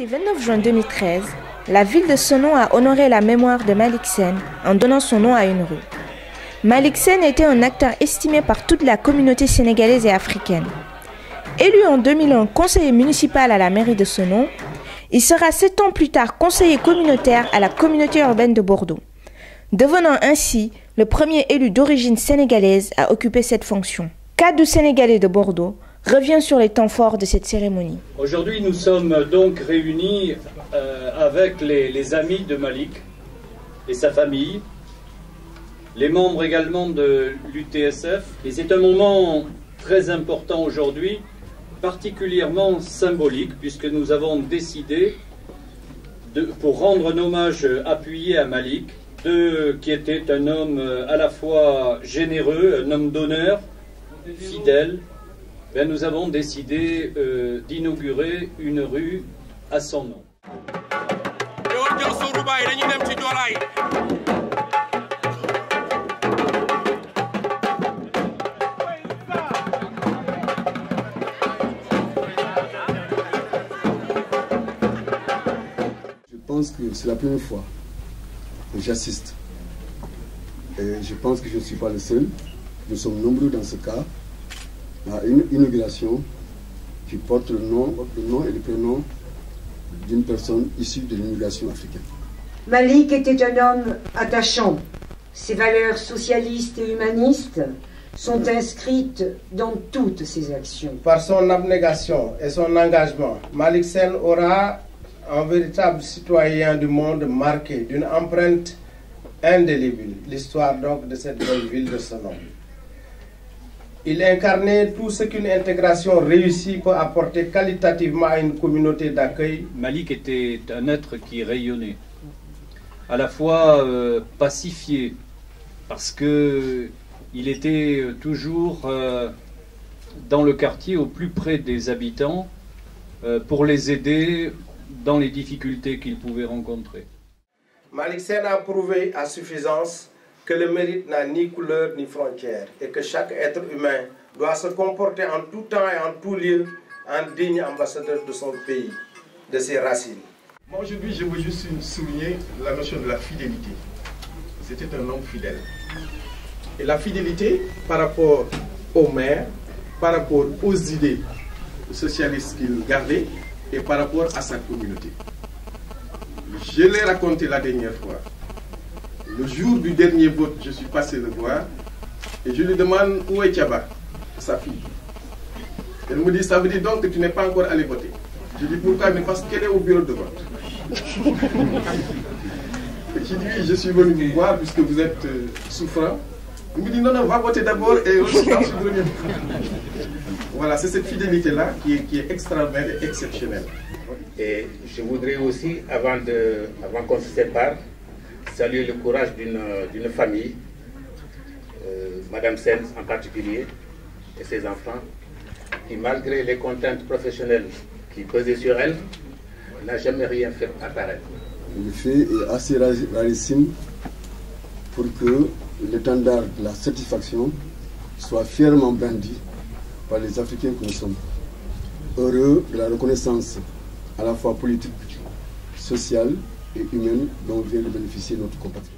Mercredi 29 juin 2013, la ville de Senon a honoré la mémoire de Malick Sène en donnant son nom à une rue. Malick Sène était un acteur estimé par toute la communauté sénégalaise et africaine. Élu en 2001 conseiller municipal à la mairie de Senon, il sera 7 ans plus tard conseiller communautaire à la communauté urbaine de Bordeaux, devenant ainsi le premier élu d'origine sénégalaise à occuper cette fonction. Kaddu sénégalais de Bordeaux revient sur les temps forts de cette cérémonie. Aujourd'hui, nous sommes donc réunis avec les amis de Malick et sa famille, les membres également de l'UTSF. Et c'est un moment très important aujourd'hui, particulièrement symbolique, puisque nous avons décidé, pour rendre un hommage appuyé à Malick, qui était un homme à la fois généreux, un homme d'honneur, fidèle, nous avons décidé d'inaugurer une rue à son nom. Je pense que c'est la première fois que j'assiste. Et je pense que je ne suis pas le seul. Nous sommes nombreux dans ce cas à une inauguration qui porte le nom et le prénom d'une personne issue de l'immigration africaine. Malick était un homme attachant. Ses valeurs socialistes et humanistes sont inscrites dans toutes ses actions. Par son abnégation et son engagement, Malick Sène aura un véritable citoyen du monde marqué d'une empreinte indélébile. L'histoire donc de cette belle ville de Senon. Il incarnait tout ce qu'une intégration réussie peut apporter qualitativement à une communauté d'accueil. Malick était un être qui rayonnait, à la fois pacifié, parce qu'il était toujours dans le quartier, au plus près des habitants, pour les aider dans les difficultés qu'ils pouvaient rencontrer. Malick Sène a prouvé à suffisance que le mérite n'a ni couleur ni frontière et que chaque être humain doit se comporter en tout temps et en tout lieu en digne ambassadeur de son pays, de ses racines. Moi aujourd'hui je veux juste souligner la notion de la fidélité. C'était un homme fidèle. Et la fidélité par rapport au maire, par rapport aux idées socialistes qu'il gardait et par rapport à sa communauté. Je l'ai raconté la dernière fois. Le jour du dernier vote, je suis passé le voir et je lui demande où est Thiaba, sa fille. Elle me dit, ça veut dire donc que tu n'es pas encore allé voter. Je dis pourquoi? Mais parce qu'elle est au bureau de vote. Et je dis oui, je suis venu vous voir puisque vous êtes souffrant. Il me dit non, va voter d'abord et ensuite revenir. Voilà, c'est cette fidélité-là qui est extraordinaire et exceptionnelle. Et je voudrais aussi, avant qu'on se sépare, saluer le courage d'une famille, Madame Sène en particulier, et ses enfants, qui malgré les contraintes professionnelles qui pesaient sur elle, n'a jamais rien fait apparaître. Le fait est assez rarissime pour que l'étendard de la satisfaction soit fièrement brandi par les Africains que nous sommes. Heureux de la reconnaissance à la fois politique, sociale et humaine dont vient de bénéficier notre compatriote.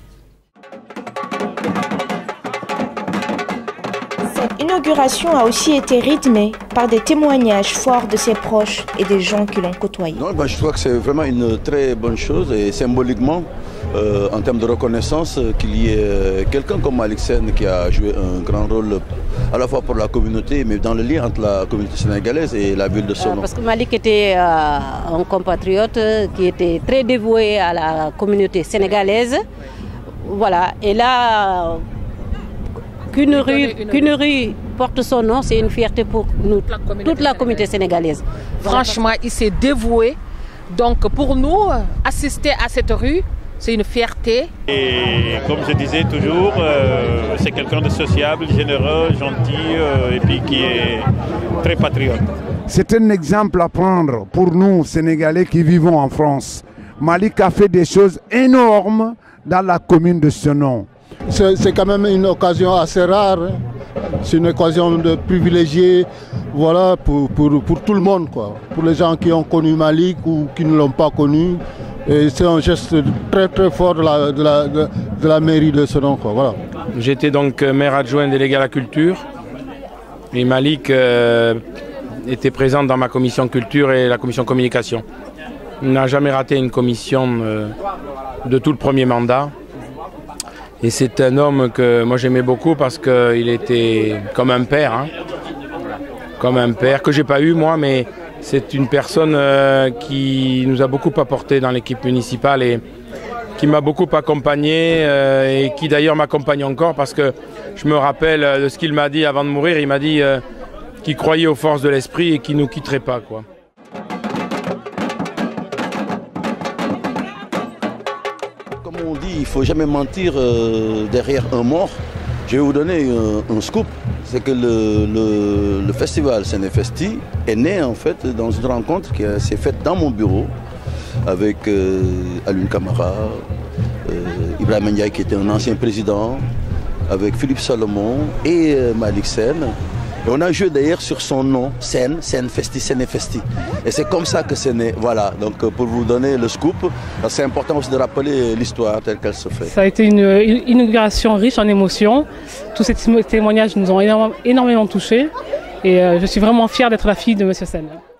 Cette inauguration a aussi été rythmée par des témoignages forts de ses proches et des gens qui l'ont côtoyé. Non, je crois que c'est vraiment une très bonne chose et symboliquement, en termes de reconnaissance, qu'il y ait quelqu'un comme Malick Sène qui a joué un grand rôle à la fois pour la communauté, mais dans le lien entre la communauté sénégalaise et la ville de Senon. Parce que Malick était un compatriote qui était très dévoué à la communauté sénégalaise. Voilà, et là, qu'une rue porte son nom, c'est une fierté pour nous, toute la communauté sénégalaise. Franchement, il s'est dévoué. Donc pour nous, assister à cette rue, c'est une fierté. Et comme je disais toujours, c'est quelqu'un de sociable, généreux, gentil et puis qui est très patriote. C'est un exemple à prendre pour nous, Sénégalais qui vivons en France. Malick a fait des choses énormes dans la commune de Senon. C'est quand même une occasion assez rare. C'est une occasion de privilégier voilà, pour tout le monde, quoi. Pour les gens qui ont connu Malick ou qui ne l'ont pas connu. Et c'est un geste très très fort de la mairie de Senon, quoi. Voilà. J'étais donc maire adjoint délégué à la culture. Et Malick était présent dans ma commission culture et la commission communication. Il n'a jamais raté une commission de tout le premier mandat. Et c'est un homme que moi j'aimais beaucoup parce qu'il était comme un père. Hein. Comme un père que j'ai pas eu moi, mais c'est une personne qui nous a beaucoup apporté dans l'équipe municipale et qui m'a beaucoup accompagné et qui d'ailleurs m'accompagne encore parce que je me rappelle de ce qu'il m'a dit avant de mourir. Il m'a dit qu'il croyait aux forces de l'esprit et qu'il ne nous quitterait pas, quoi. Comme on dit, il ne faut jamais mentir derrière un mort. Je vais vous donner un scoop. C'est que le festival Sénéfesti est né en fait dans une rencontre qui s'est faite dans mon bureau avec Alun Camara, Ibrahim Ndiaye qui était un ancien président, avec Philippe Salomon et Malick Sen. Et on a joué d'ailleurs sur son nom, Sénéfesti. Et c'est comme ça que c'est né. Voilà, donc pour vous donner le scoop, c'est important aussi de rappeler l'histoire telle qu'elle se fait. Ça a été une inauguration riche en émotions. Tous ces témoignages nous ont énormément touchés. Et je suis vraiment fière d'être la fille de M. Sen.